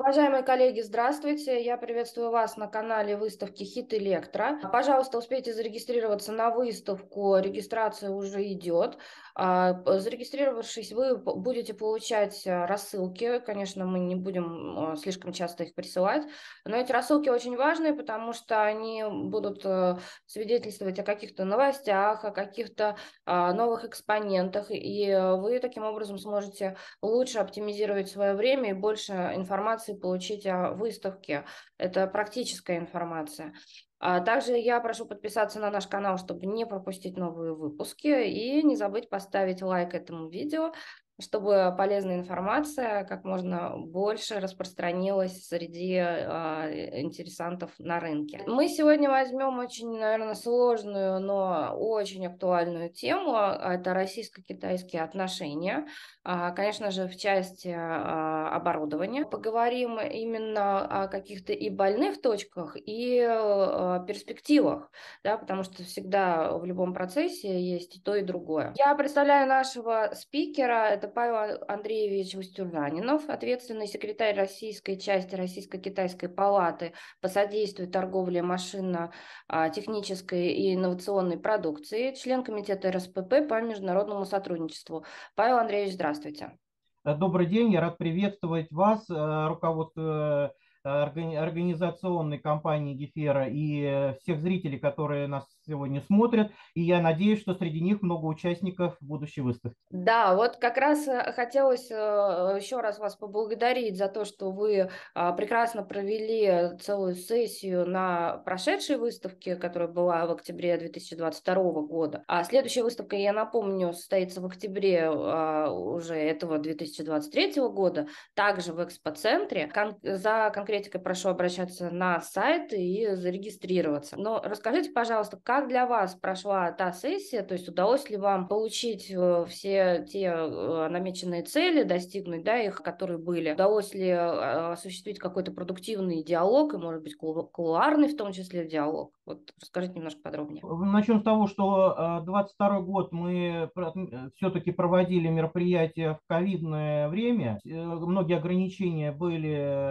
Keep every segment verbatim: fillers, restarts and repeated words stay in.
Уважаемые коллеги, здравствуйте! Я приветствую вас на канале выставки Hit Electro. Пожалуйста, успейте зарегистрироваться на выставку, регистрация уже идет. А, п- Зарегистрировавшись, вы п- будете получать а, рассылки. Конечно, мы не будем а, слишком часто их присылать, но эти рассылки очень важны, потому что они будут э, свидетельствовать о каких-то новостях, о каких-то а, новых экспонентах, и э, вы таким образом сможете лучше оптимизировать свое время и больше информации получить о выставке. Это практическая информация. А также я прошу подписаться на наш канал, чтобы не пропустить новые выпуски, и не забыть поставить лайк этому видео, чтобы полезная информация как можно больше распространилась среди а, интересантов на рынке. Мы сегодня возьмем очень, наверное, сложную, но очень актуальную тему. Это российско-китайские отношения. А, Конечно же, в части а, оборудования. Поговорим именно о каких-то и больных точках, и э, перспективах, да, потому что всегда в любом процессе есть и то, и другое. Я представляю нашего спикера. Это Павел Андреевич Устюжанинов, ответственный секретарь российской части Российско-Китайской палаты по содействию торговле машинно-технической и инновационной продукции, член комитета эр эс пэ пэ по международному сотрудничеству. Павел Андреевич, здравствуйте. Э, Добрый день, я рад приветствовать вас, э, руководство э, органи- организационной компании Гефера и э, всех зрителей, которые нас сегодня смотрят. И я надеюсь, что среди них много участников будущей выставки. Да, вот как раз э, хотелось э, еще раз вас поблагодарить за то, что вы а, прекрасно провели целую сессию на прошедшей выставке, которая была в октябре две тысячи двадцать второго года. А следующая выставка, я напомню, состоится в октябре а, уже этого две тысячи двадцать третьего года, также в экспоцентре. Кон- за конкретикой прошу обращаться на сайт и зарегистрироваться. Но расскажите, пожалуйста, как для вас прошла та сессия, то есть удалось ли вам получить э, все те э, намеченные цели, достигнуть, да, их, которые были? Удалось ли э, осуществить какой-то продуктивный диалог и, может быть, кулу- кулуарный в том числе диалог? Вот расскажите немножко подробнее. Начнем с того, что э, двадцать второй год мы все-таки проводили мероприятия в ковидное время. Э, Многие ограничения были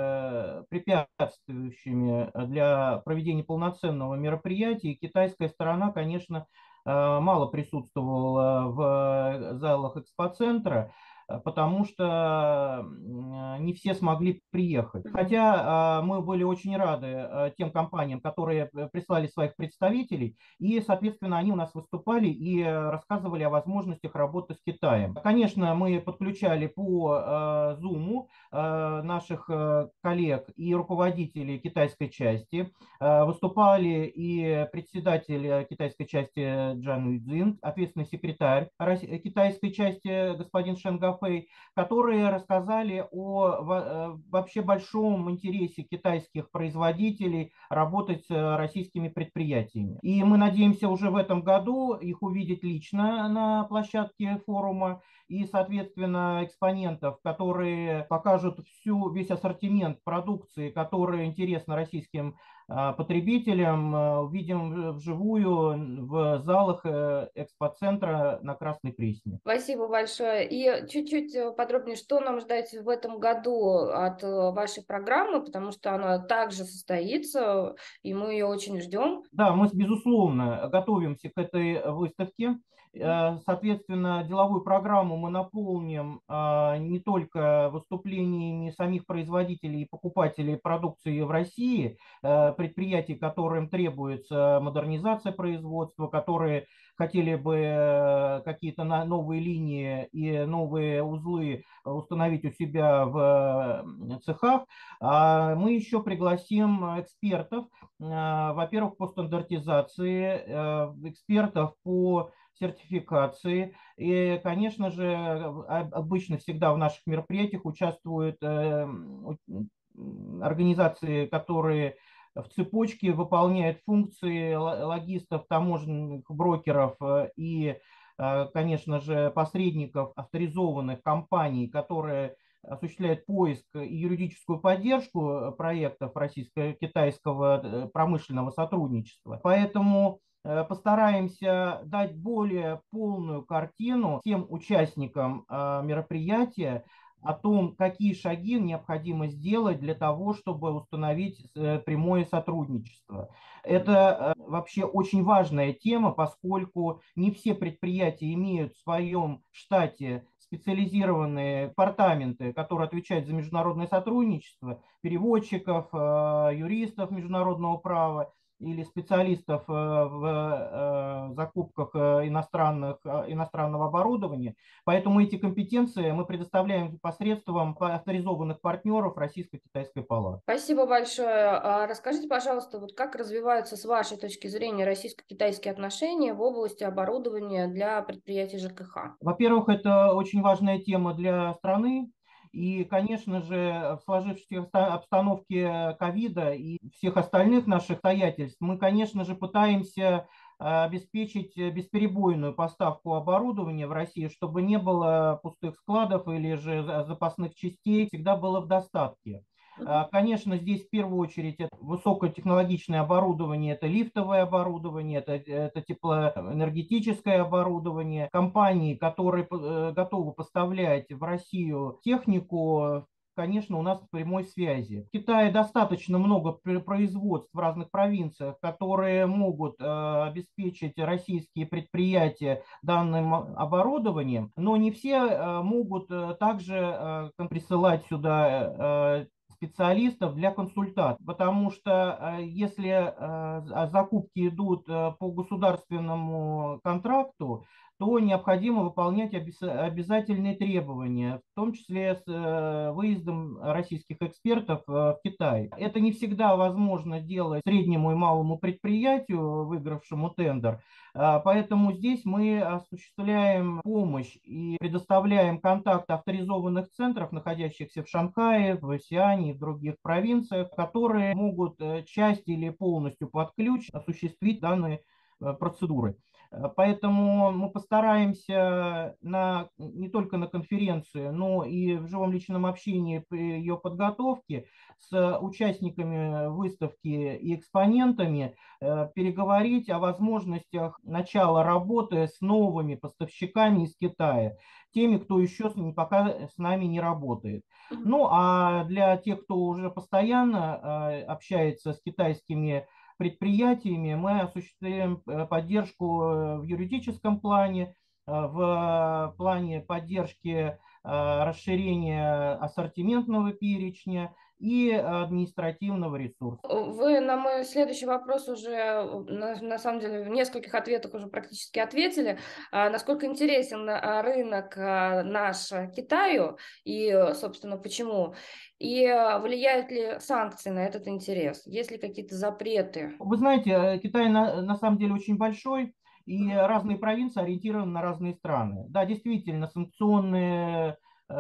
э, препятствующими для проведения полноценного мероприятия. И китайская сторона, конечно, э, мало присутствовала в залах экспоцентра, э, потому что м, не все смогли приехать. Мгм. Хотя э, мы были очень рады э, тем компаниям, которые э, прислали своих представителей, и, соответственно, они у нас выступали и э, рассказывали о возможностях работы с Китаем. Конечно, мы подключали по э, Zoom э, наших э, коллег и руководителей китайской части. Э, Выступали и председатель э, китайской части Джан Юйцзин, ответственный секретарь рос- китайской части господин Шен Гафэй, которые рассказали о во- э, вообще большом интересе китайских производителей работать с российскими предприятиями. И мы надеемся уже в этом году их увидеть лично на площадке форума и, соответственно, экспонентов, которые покажут всю, весь ассортимент продукции, который интересна российским а, потребителям, а, увидим вживую в залах э, экспоцентра на Красной Пресне. Спасибо большое. И чуть-чуть э, подробнее, что нам ждать в этом году от э, вашей программы, потому что она также состоится, и мы ее очень ждем. Да, мы, безусловно, готовимся к этой выставке. Э, Соответственно, деловую программу мы наполним а, не только выступлениями самих производителей и покупателей продукции в России, э, предприятий, которым требуется модернизация производства, которые хотели бы э, какие-то на- новые линии и новые узлы установить у себя в э, цехах. А мы еще пригласим экспертов, э, во-первых, по стандартизации, э, экспертов по сертификации. И, конечно же, а- обычно всегда в наших мероприятиях участвуют э, у- организации, которые в цепочке выполняют функции л- логистов, таможенных брокеров э, и, э, конечно же, посредников авторизованных компаний, которые осуществляет поиск и юридическую поддержку проектов российско-китайского э, промышленного сотрудничества. Поэтому э, постараемся дать более полную картину тем участникам э, мероприятия о том, какие шаги необходимо сделать для того, чтобы установить э, прямое сотрудничество. Это э, вообще очень важная тема, поскольку не все предприятия имеют в своем штате специализированные департаменты, которые отвечают за международное сотрудничество, переводчиков, э, юристов международного права или специалистов э, в э, закупках э, иностранных, э, иностранного оборудования. Поэтому эти компетенции мы предоставляем посредством авторизованных партнеров Российско-Китайской палаты. Спасибо большое. А расскажите, пожалуйста, вот как развиваются с вашей точки зрения российско-китайские отношения в области оборудования для предприятий ЖКХ? Во-первых, это очень важная тема для страны. И, конечно же, в сложившейся обстановке ковида и всех остальных наших обстоятельств мы, конечно же, пытаемся обеспечить бесперебойную поставку оборудования в России, чтобы не было пустых складов или же запасных частей, всегда было в достатке. Конечно, здесь в первую очередь это высокотехнологичное оборудование, это лифтовое оборудование, это, это теплоэнергетическое оборудование. Компании, которые готовы поставлять в Россию технику, конечно, у нас в прямой связи. В Китае достаточно много производств в разных провинциях, которые могут э, обеспечить российские предприятия данным оборудованием, но не все э, могут э, также э, присылать сюда э, специалистов для консультаций, потому что если закупки идут по государственному контракту, то необходимо выполнять обязательные требования, в том числе с выездом российских экспертов в Китай. Это не всегда возможно делать среднему и малому предприятию, выигравшему тендер, поэтому здесь мы осуществляем помощь и предоставляем контакт авторизованных центров, находящихся в Шанхае, в Сиане и в других провинциях, которые могут часть или полностью под ключ осуществить данные процедуры. Поэтому мы постараемся на, не только на конференции, но и в живом личном общении при ее подготовке с участниками выставки и экспонентами переговорить о возможностях начала работы с новыми поставщиками из Китая, теми, кто еще пока с нами не работает. Ну а для тех, кто уже постоянно общается с китайскими предприятиями, мы осуществляем поддержку в юридическом плане, в плане поддержки расширения ассортиментного перечня и административного ресурса. Вы на мой следующий вопрос уже, на, на самом деле, в нескольких ответах уже практически ответили. А, насколько интересен рынок наш Китаю и, собственно, почему? И влияют ли санкции на этот интерес? Есть ли какие-то запреты? Вы знаете, Китай на, на самом деле очень большой, и разные провинции ориентированы на разные страны. Да, действительно, санкционные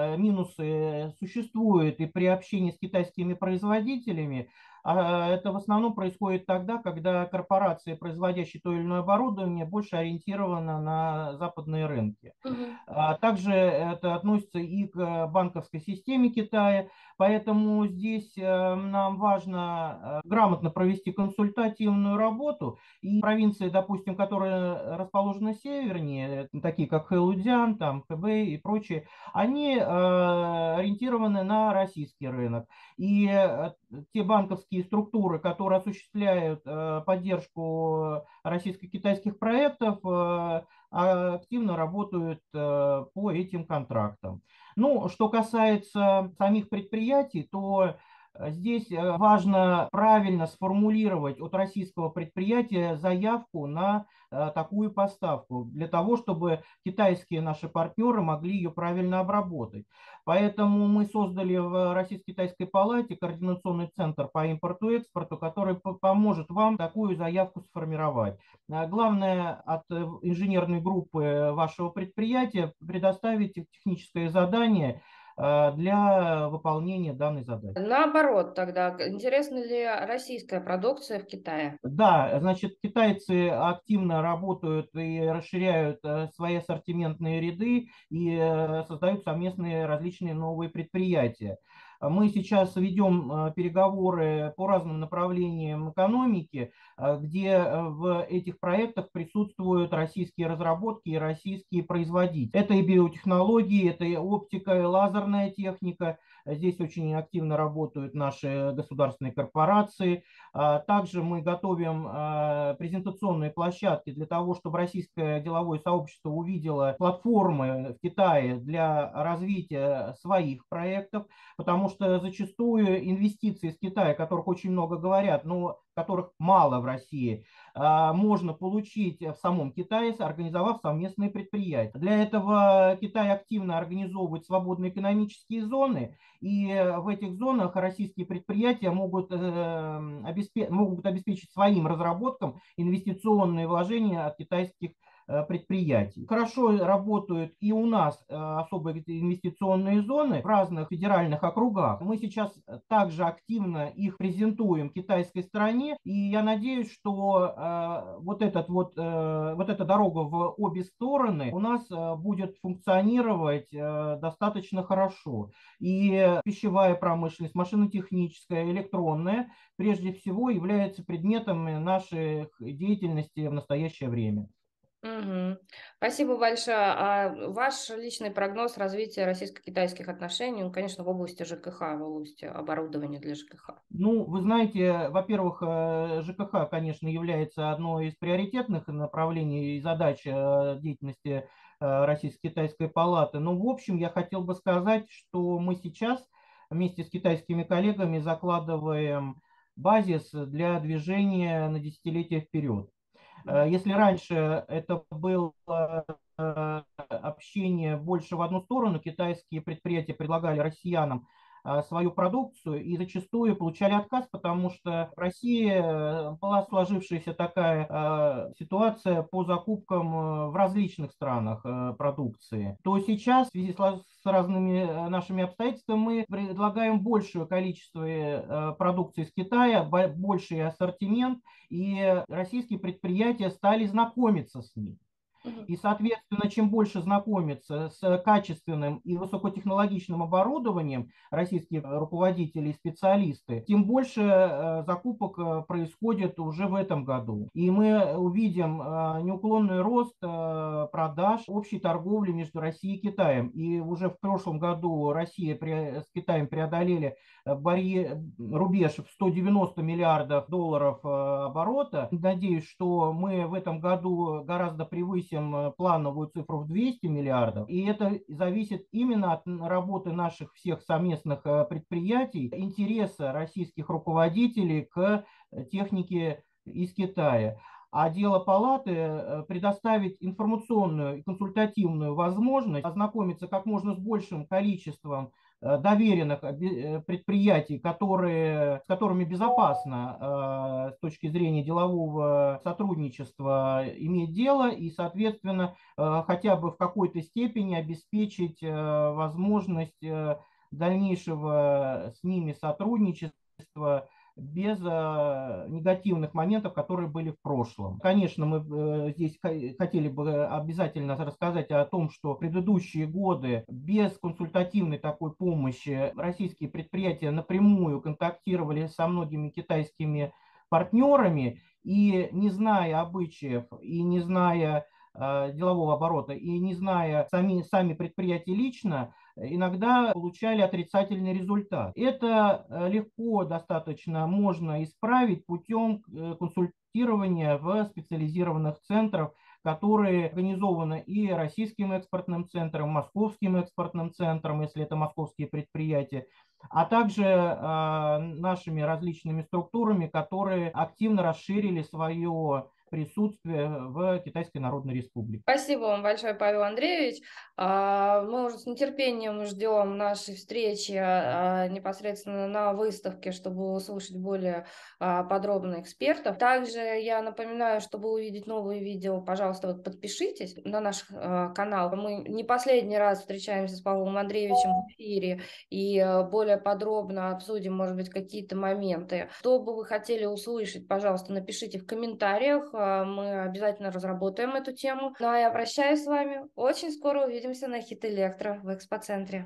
минусы существуют и при общении с китайскими производителями. Это в основном происходит тогда, когда корпорации, производящие то или иное оборудование, больше ориентированы на западные рынки. Угу. Также это относится и к банковской системе Китая, поэтому здесь нам важно грамотно провести консультативную работу. И провинции, допустим, которые расположены севернее, такие как Хэлудзян, там, Хэбэй и прочие, они ориентированы на российский рынок. И те банковские структуры, которые осуществляют поддержку российско-китайских проектов, активно работают по этим контрактам. Ну, что касается самих предприятий, то здесь важно правильно сформулировать от российского предприятия заявку на такую поставку, для того, чтобы китайские наши партнеры могли ее правильно обработать. Поэтому мы создали в Российско-Китайской палате координационный центр по импорту-экспорту, который поможет вам такую заявку сформировать. Главное от инженерной группы вашего предприятия предоставить техническое задание для выполнения данной задачи. Наоборот, тогда, интересна ли российская продукция в Китае? Да, значит, китайцы активно работают и расширяют свои ассортиментные ряды и создают совместные различные новые предприятия. Мы сейчас ведем переговоры по разным направлениям экономики, где в этих проектах присутствуют российские разработки и российские производители. Это и биотехнологии, это и оптика, и лазерная техника. Здесь очень активно работают наши государственные корпорации. Также мы готовим презентационные площадки для того, чтобы российское деловое сообщество увидело платформы в Китае для развития своих проектов, потому что зачастую инвестиции из Китая, о которых очень много говорят, но которых мало в России, можно получить в самом Китае, организовав совместные предприятия. Для этого Китай активно организовывает свободные экономические зоны, и в этих зонах российские предприятия могут, обеспечить, могут обеспечить своим разработкам инвестиционные вложения от китайских предприятий. Хорошо работают и у нас особые инвестиционные зоны в разных федеральных округах. Мы сейчас также активно их презентуем китайской стороне, и я надеюсь, что вот, этот вот, вот эта дорога в обе стороны у нас будет функционировать достаточно хорошо. И пищевая промышленность, машинотехническая, электронная, прежде всего являются предметом нашей деятельности в настоящее время. Угу. Спасибо большое. А ваш личный прогноз развития российско-китайских отношений, ну, конечно, в области ЖКХ, в области оборудования для ЖКХ? Ну, вы знаете, во-первых, ЖКХ, конечно, является одной из приоритетных направлений и задач деятельности Российско-Китайской палаты. Но, в общем, я хотел бы сказать, что мы сейчас вместе с китайскими коллегами закладываем базис для движения на десятилетия вперед. Если раньше это было общение больше в одну сторону, китайские предприятия предлагали россиянам свою продукцию и зачастую получали отказ, потому что в России была сложившаяся такая ситуация по закупкам в различных странах продукции, то сейчас в связи с разными нашими обстоятельствами мы предлагаем большее количество продукции из Китая, больший ассортимент, и российские предприятия стали знакомиться с ним. И, соответственно, чем больше знакомиться с качественным и высокотехнологичным оборудованием российские руководители и специалисты, тем больше закупок происходит уже в этом году. И мы увидим неуклонный рост продаж общей торговли между Россией и Китаем. И уже в прошлом году Россия с Китаем преодолели барьер, рубеж в сто девяносто миллиардов долларов оборота. Надеюсь, что мы в этом году гораздо превысим плановую цифру в двести миллиардов. И это зависит именно от работы наших всех совместных предприятий, интереса российских руководителей к технике из Китая. А дело палаты предоставить информационную и консультативную возможность ознакомиться как можно с большим количеством доверенных предприятий, которые, с которыми безопасно с точки зрения делового сотрудничества иметь дело, и, соответственно, хотя бы в какой-то степени обеспечить возможность дальнейшего с ними сотрудничества без э, негативных моментов, которые были в прошлом. Конечно, мы э, здесь хотели бы обязательно рассказать о том, что в предыдущие годы без консультативной такой помощи российские предприятия напрямую контактировали со многими китайскими партнерами, и не зная обычаев, и не зная э, делового оборота, и не зная сами, сами предприятия лично, иногда получали отрицательный результат. Это легко достаточно можно исправить путем консультирования в специализированных центрах, которые организованы и Российским экспортным центром, Московским экспортным центром, если это московские предприятия, а также э, нашими различными структурами, которые активно расширили свое присутствие в Китайской Народной Республике. Спасибо вам большое, Павел Андреевич. Мы уже с нетерпением ждем нашей встречи непосредственно на выставке, чтобы услышать более подробно экспертов. Также я напоминаю, чтобы увидеть новые видео, пожалуйста, вот подпишитесь на наш канал. Мы не последний раз встречаемся с Павлом Андреевичем в эфире и более подробно обсудим, может быть, какие-то моменты. Что бы вы хотели услышать, пожалуйста, напишите в комментариях. Мы обязательно разработаем эту тему. Ну а я прощаюсь с вами. Очень скоро увидимся на Хит Электро в экспоцентре.